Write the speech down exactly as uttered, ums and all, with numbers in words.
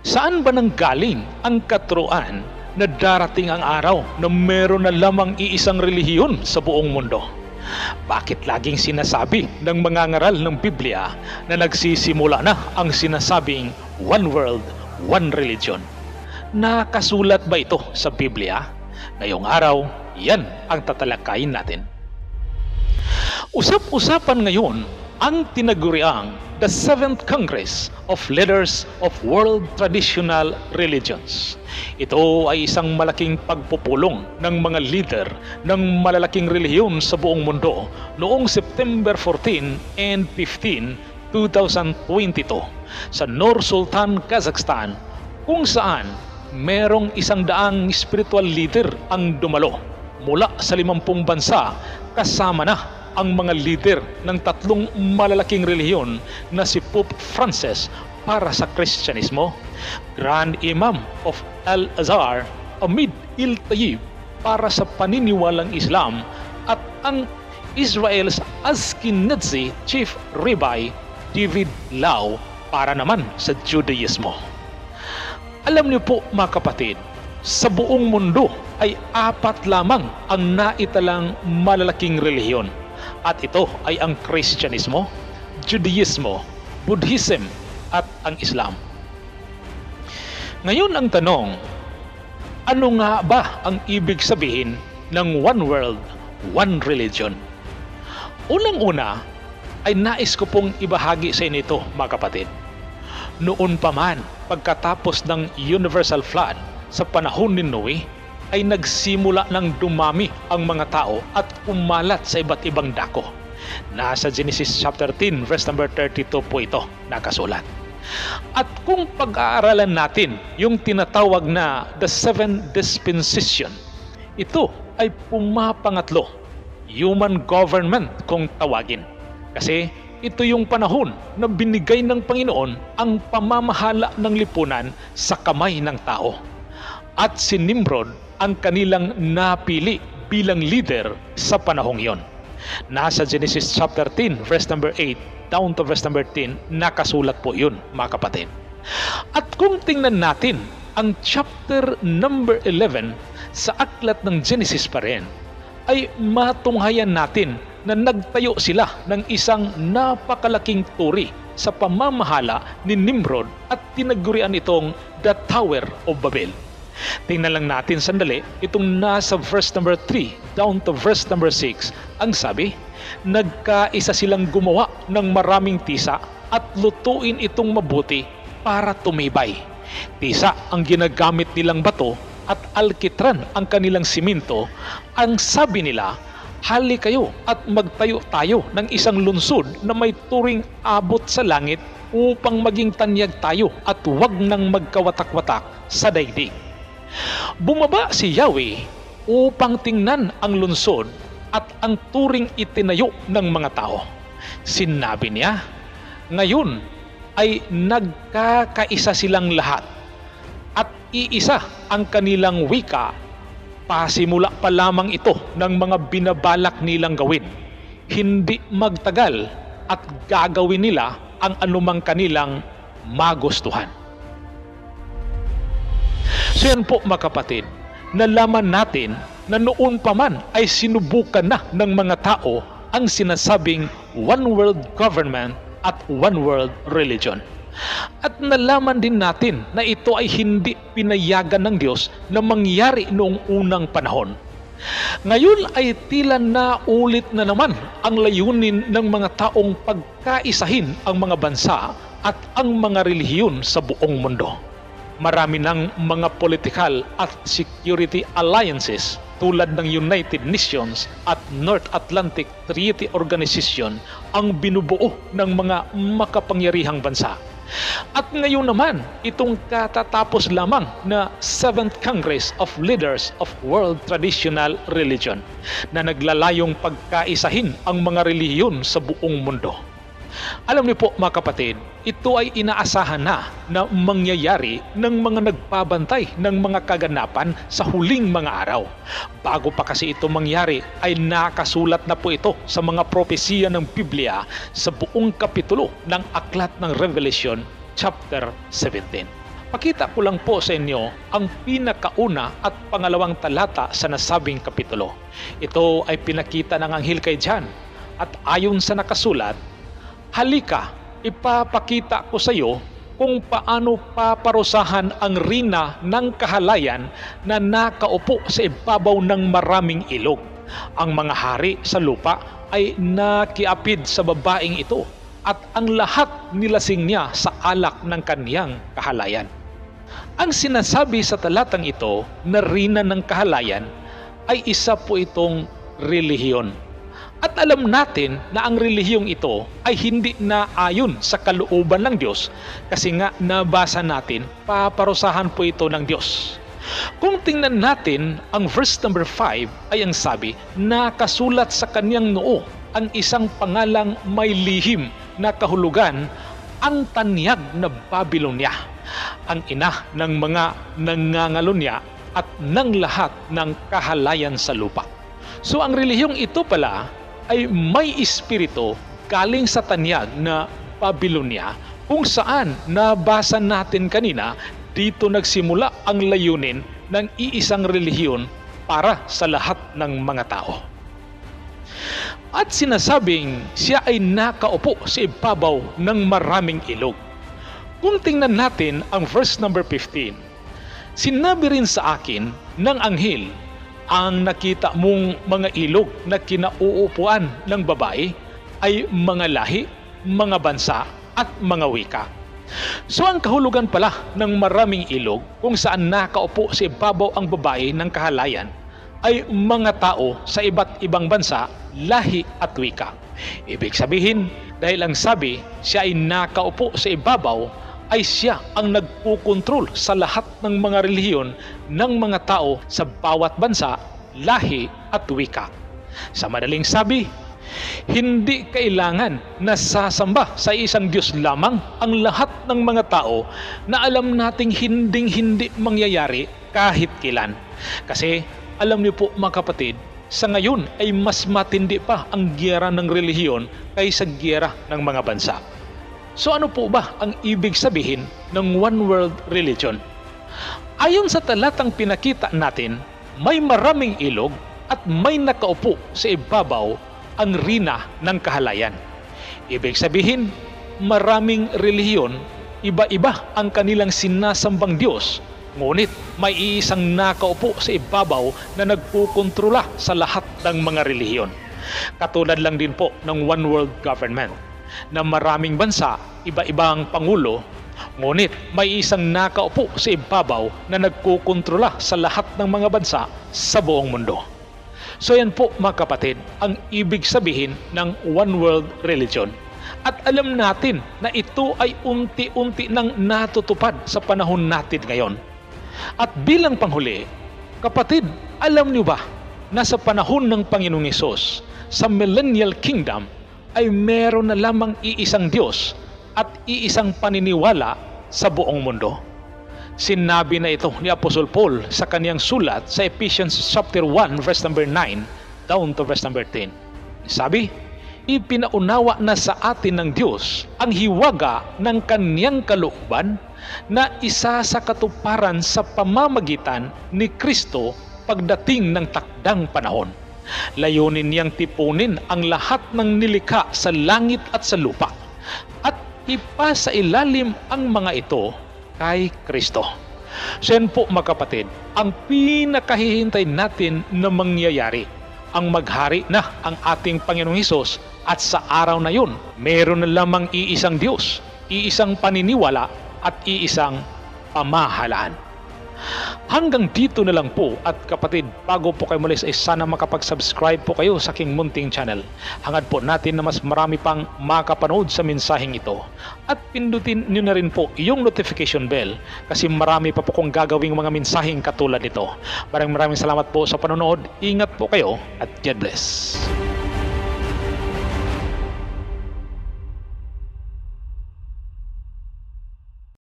Saan ba nanggaling ang katuruan na darating ang araw na meron na lamang iisang relihiyon sa buong mundo? Bakit laging sinasabi ng mga ngaral ng Biblia na nagsisimula na ang sinasabing one world, one religion? Nakasulat ba ito sa Biblia? Ngayong araw, yan ang tatalakayin natin. Usap-usapan ngayon ang tinaguriang the seventh Congress of Leaders of World Traditional Religions. Ito ay isang malaking pagpupulong ng mga leader ng malalaking relihiyon sa buong mundo noong September fourteen and fifteen, two thousand twenty-two sa Nur Sultan, Kazakhstan, kung saan merong isang daang spiritual leader ang dumalo mula sa limampung bansa, kasama na ang mga leader ng tatlong malalaking relihiyon na si Pope Francis para sa Kristyanismo, Grand Imam of Al-Azhar Amid Il-Tayyib para sa paniniwalang Islam, at ang Israel's Ashkenazi Chief Rabbi David Lau para naman sa Judaismo. Alam niyo po mga kapatid, sa buong mundo ay apat lamang ang naitalang malalaking relihiyon. At ito ay ang Kristyanismo, Judaismo, Buddhism at ang Islam. Ngayon ang tanong, ano nga ba ang ibig sabihin ng one world, one religion? Unang-una ay nais ko pong ibahagi sa inyo ito mga kapatid. Noon pa man, pagkatapos ng universal flood sa panahon ni Noe, ay nagsimula ng dumami ang mga tao at umalat sa iba't ibang dako. Nasa Genesis chapter ten verse number thirty-two po ito nakasulat. At kung pag-aaralan natin yung tinatawag na the seven dispensation, ito ay pumapangatlo, human government kung tawagin. Kasi ito yung panahon na binigay ng Panginoon ang pamamahala ng lipunan sa kamay ng tao. At si Nimrod ang kanilang napili bilang leader sa panahong yon. Nasa Genesis chapter ten verse number eight down to verse number ten nakasulat po yun mga kapatid. At kung tingnan natin ang chapter number eleven sa aklat ng Genesis pa rin, ay matunghayan natin na nagtayo sila ng isang napakalaking turi sa pamamahala ni Nimrod at tinagurian itong the Tower of Babel. Tingnan lang natin sandali itong nasa verse number three down to verse number six. Ang sabi, nagkaisa silang gumawa ng maraming tisa at lutuin itong mabuti para tumibay. Tisa ang ginagamit nilang bato at alkitran ang kanilang siminto. Ang sabi nila, hali kayo at magtayo tayo ng isang lungsod na may turing abot sa langit upang maging tanyag tayo at huwag nang magkawatak-watak sa daigdig. Bumaba si Yahweh upang tingnan ang lungsod at ang turing itinayo ng mga tao. Sinabi niya, ngayon ay nagkakaisa silang lahat at iisa ang kanilang wika. Pasimula pa lamang ito ng mga binabalak nilang gawin. Hindi magtagal at gagawin nila ang anumang kanilang magustuhan. So yan po mga kapatid, nalaman natin na noon pa man ay sinubukan na ng mga tao ang sinasabing one world government at one world religion. At nalaman din natin na ito ay hindi pinayagan ng Diyos na mangyari noong unang panahon. Ngayon ay tila naulit na naman ang layunin ng mga taong pagkaisahin ang mga bansa at ang mga relihiyon sa buong mundo. Marami ng mga political at security alliances tulad ng United Nations at North Atlantic Treaty Organization ang binubuo ng mga makapangyarihang bansa. At ngayon naman, itong katatapos lamang na seventh Congress of Leaders of World Traditional Religion na naglalayong pagkaisahin ang mga relihiyon sa buong mundo. Alam niyo po mga kapatid, ito ay inaasahan na na mangyayari ng mga nagpabantay ng mga kaganapan sa huling mga araw. Bago pa kasi ito mangyari ay nakasulat na po ito sa mga propesiya ng Biblia sa buong kapitulo ng Aklat ng Revelation chapter seventeen. Pakita ko lang po sa inyo ang pinakauna at pangalawang talata sa nasabing kapitulo. Ito ay pinakita ng anghel kay John at ayon sa nakasulat, "Halika, ipapakita ko sa iyo kung paano paparusahan ang rina ng kahalayan na nakaupo sa ibabaw ng maraming ilog. Ang mga hari sa lupa ay nakiapid sa babaeng ito at ang lahat nilasing niya sa alak ng kaniyang kahalayan." Ang sinasabi sa talatang ito na rina ng kahalayan ay isa po itong relihiyon. At alam natin na ang relihiyong ito ay hindi na ayon sa kalooban ng Diyos kasi nga nabasa natin, paparusahan po ito ng Diyos. Kung tingnan natin ang verse number five ay ang sabi, nakasulat sa kaniyang noo ang isang pangalang may lihim na kahulugan, ang tanyag na Babylonia, ang ina ng mga nangangalunya at ng lahat ng kahalayan sa lupa. So ang relihiyong ito pala ay may espiritu galing sa tanyag na Babylonia, kung saan nabasa natin kanina, dito nagsimula ang layunin ng iisang relihiyon para sa lahat ng mga tao. At sinasabing siya ay nakaupo sa ibabaw ng maraming ilog. Kung tingnan natin ang verse number fifteen, sinabi rin sa akin ng anghel, ang nakita mong mga ilog na kinauupuan ng babae ay mga lahi, mga bansa at mga wika. So ang kahulugan pala ng maraming ilog kung saan nakaupo sa ibabaw ang babae ng kahalayan ay mga tao sa iba't ibang bansa, lahi at wika. Ibig sabihin, dahil ang sabi siya ay nakaupo sa ibabaw, ay siya ang nagpukontrol sa lahat ng mga relihiyon ng mga tao sa bawat bansa, lahi at wika. Sa madaling sabi, hindi kailangan na sasamba sa isang Diyos lamang ang lahat ng mga tao na alam nating hinding-hindi mangyayari kahit kailan. Kasi alam niyo po mga kapatid, sa ngayon ay mas matindi pa ang giyera ng relihiyon kaysa giyera ng mga bansa. So ano po ba ang ibig sabihin ng one world religion? Ayon sa talatang pinakita natin, may maraming ilog at may nakaupo sa ibabaw ang rina ng kahalayan. Ibig sabihin, maraming relihiyon, iba-iba ang kanilang sinasambang Diyos, ngunit may iisang nakaupo sa ibabaw na nagpukontrola sa lahat ng mga relihiyon. Katulad lang din po ng one world government, na maraming bansa, iba-ibang pangulo, ngunit may isang nakaupo sa ibabaw na nagkukontrola sa lahat ng mga bansa sa buong mundo. So yan po mga kapatid, ang ibig sabihin ng one world religion. At alam natin na ito ay unti-unti nang natutupad sa panahon natin ngayon. At bilang panghuli, kapatid, alam niyo ba na sa panahon ng Panginoong Hesus, sa Millennial Kingdom, ay meron na lamang iisang Diyos at iisang paniniwala sa buong mundo? Sinabi na ito ni Apostol Paul sa kaniyang sulat sa Ephesians chapter one verse number nine down to verse number ten. Sabi, ipinaunawa na sa atin ng Diyos ang hiwaga ng kaniyang kalooban na isa sa katuparan sa pamamagitan ni Kristo pagdating ng takdang panahon. Layunin niyang tipunin ang lahat ng nilikha sa langit at sa lupa at ipasa ilalim ang mga ito kay Kristo. So yan po mga kapatid, ang pinakahihintay natin na mangyayari, ang maghari na ang ating Panginoong Hesus at sa araw na yun, meron na lamang iisang Diyos, iisang paniniwala at iisang pamahalaan. Hanggang dito na lang po at kapatid, bago po kayo mulis ay sana makapag-subscribe po kayo sa aking munting channel. Hangad po natin na mas marami pang makapanood sa mensaheng ito. At pindutin nyo na rin po yung notification bell kasi marami pa po kong gagawing mga mensaheng katulad nito. Maraming maraming salamat po sa panonood. Ingat po kayo at God bless.